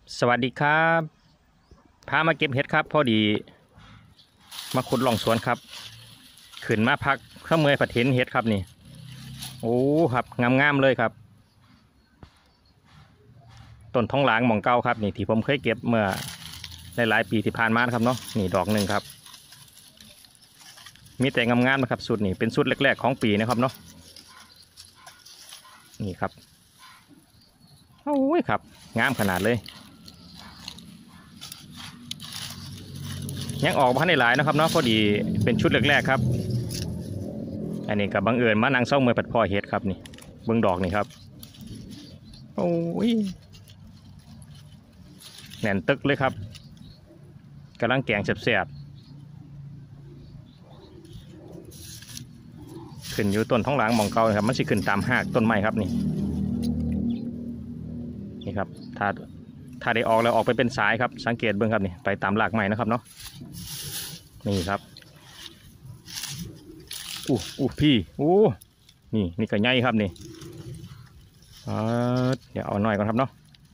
สวัสดีครับพามาเก็บเห็ดครับพอดีมาขุดลองสวนครับขึ้นมาพักข้าเมื่อยผัดเห็นเห็ดครับนี่โอ้ครับงามๆเลยครับต้นท้องหลางหม่องเก่าครับนี่ที่ผมเคยเก็บเมื่อหลายปีที่ผ่านมาครับเนาะนี่ดอกหนึ่งครับมีแต่งามๆนะครับสุดนี่เป็นสุดแรกๆของปีนะครับเนาะนี่ครับโอ้ยครับงามขนาดเลยยังออกมาในหลายนะครับเนาะพอดีเป็นชุดแรกๆครับอันนี้กับบังเอิญมานั่งเศร้าเมื่อปัดพ่อเห็ดครับนี่เบื้องดอกนี่ครับโอ้ยแน่นตึกเลยครับกำลังแกงแสบๆขึ้นอยู่ต้นท้องหลังมองเก่าครับมันสิขึ้นตามหากต้นไม้ครับนี่ครับถ้าได้ออกแล้วออกไปเป็นสายครับสังเกตเบื้องครับนี่ไปตามหลากไม้นะครับเนาะนี่ครับพี่นี่ก็ใหญ่ครับนี่เดี๋ยวเอาหน่อยก่อนครับเนาะ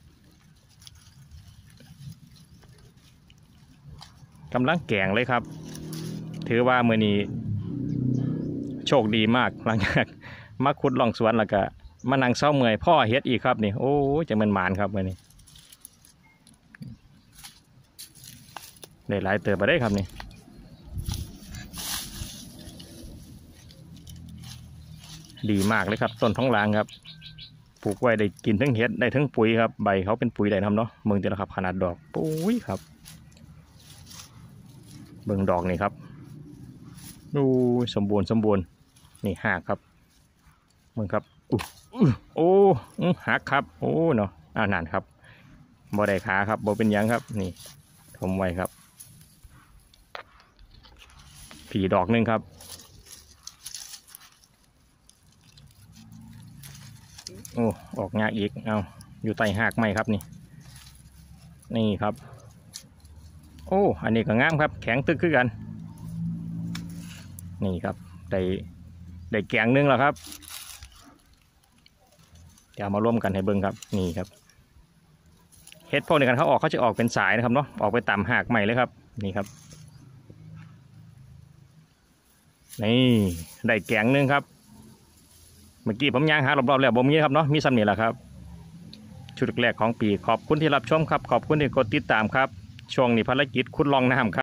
กำลังแกงเลยครับถือว่ามื้อนี้โชคดีมากหลังจากมาขุดลองสวนแล้วก็มานั่งเศร้าเมื่อยพ่อเฮ็ดอีกครับนี่โอ้จะมันหมานครับมื้อนี้ได้หลายเติบไปได้ครับนี่ดีมากเลยครับต้นท้องลางครับปลูกไว้ได้กินทั้งเห็ดได้ทั้งปุ๋ยครับใบเขาเป็นปุ๋ยได้ทำเนาะเบิ่งเดี๋ยวครับขนาดดอกปุ้ยครับเบิ่งดอกนี่ครับดูสมบูรณ์นี่หักครับเบิ่งครับโอ้หักครับโอ้เนาะนั่นครับบ่ได้ขาครับบ่เป็นยังครับนี่ผมไว้ครับผีดอกนึงครับโอ้ออกงาอีกเอาอยู่ใต้หากไม้ครับนี่ครับโอ้อันนี้ก็งามครับแข็งตึกขึ้นกันนี่ครับได้แกงนึงแล้วครับเดี๋ยวมาร่วมกันให้เบิ่งครับนี่ครับเห็ดพวกนี้กันเขาจะออกเป็นสายนะครับเนาะออกไปตามหากใหม่เลยครับนี่ครับนี่ได้แกงนึงครับเมื่อกี้ผมย่างหารอบๆแล้วบ่มีครับเนาะมีซ้ำนี่แหละครับชุดแรกของปีขอบคุณที่รับชมครับขอบคุณที่กดติดตามครับช่วงนี้ภารกิจขุดลองน้ำครับ